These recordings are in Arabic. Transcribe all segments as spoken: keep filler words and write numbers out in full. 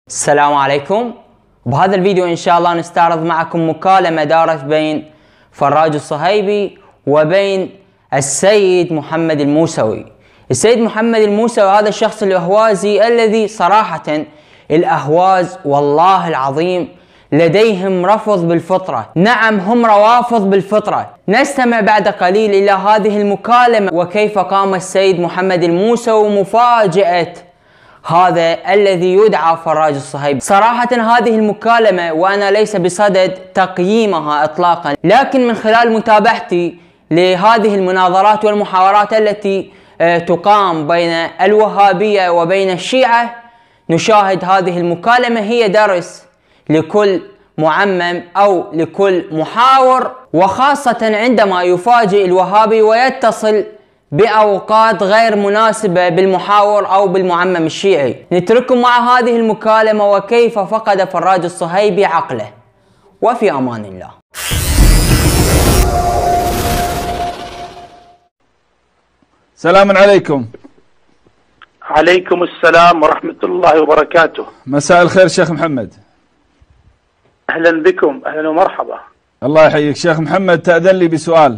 السلام عليكم. بهذا الفيديو إن شاء الله نستعرض معكم مكالمة دارت بين فراج الصهيبي وبين السيد محمد الموسوي. السيد محمد الموسوي هذا الشخص الأهوازي الذي صراحة الأهواز والله العظيم لديهم رفض بالفطرة، نعم هم روافض بالفطرة. نستمع بعد قليل إلى هذه المكالمة وكيف قام السيد محمد الموسوي مفاجأة هذا الذي يدعى فراج الصهيبي. صراحة هذه المكالمة وأنا ليس بصدد تقييمها إطلاقا، لكن من خلال متابعتي لهذه المناظرات والمحاورات التي تقام بين الوهابية وبين الشيعة نشاهد هذه المكالمة هي درس لكل معمم أو لكل محاور، وخاصة عندما يفاجئ الوهابي ويتصل بأوقات غير مناسبة بالمحاور أو بالمعمم الشيعي. نترككم مع هذه المكالمة وكيف فقد فراج الصهيبي عقله، وفي أمان الله. سلام عليكم. عليكم السلام ورحمة الله وبركاته. مساء الخير شيخ محمد. أهلا بكم، أهلا ومرحبا. الله يحييك شيخ محمد. تأذن لي بسؤال.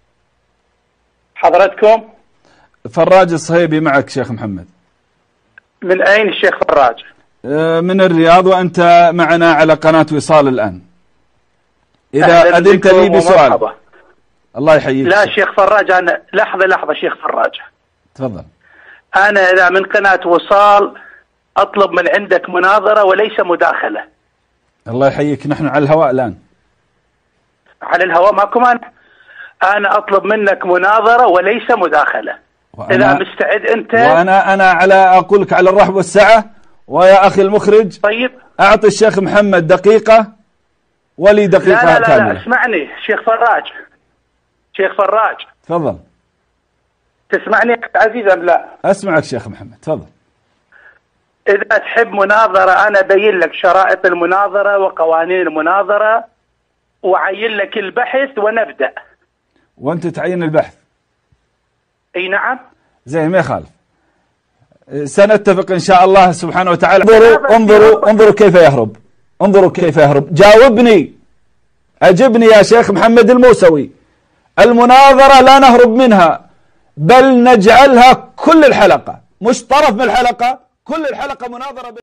حضرتكم؟ فراج الصهيبي معك شيخ محمد. من أين الشيخ فراج؟ من الرياض، وأنت معنا على قناة وصال الآن. إذا أذنت لي بسؤال. ومرحبا. الله يحييك. لا شيخ فراج، أنا لحظة لحظة شيخ فراج. تفضل. أنا إذا من قناة وصال أطلب من عندك مناظرة وليس مداخلة. الله يحييك، نحن على الهواء الآن. على الهواء معكم. أنا أنا أطلب منك مناظرة وليس مداخلة. إذا مستعد أنت. وأنا أنا على أقول لك على الرحب والسعة. ويا أخي المخرج، طيب أعطي الشيخ محمد دقيقة ولي دقيقة لا لا كاملة. لا لا اسمعني شيخ فراج. شيخ فراج تفضل. تسمعني يا عزيز أم لا؟ أسمعك شيخ محمد، تفضل. إذا تحب مناظرة أنا بين لك شرائط المناظرة وقوانين المناظرة وعين لك البحث ونبدأ. وأنت تعين البحث؟ أي نعم. زين ما يخالف، سنتفق إن شاء الله سبحانه وتعالى. انظروا انظروا انظروا كيف يهرب، انظروا كيف يهرب. جاوبني، أجبني يا شيخ محمد الموسوي. المناظرة لا نهرب منها، بل نجعلها كل الحلقة، مش طرف من الحلقة، كل الحلقة مناظرة.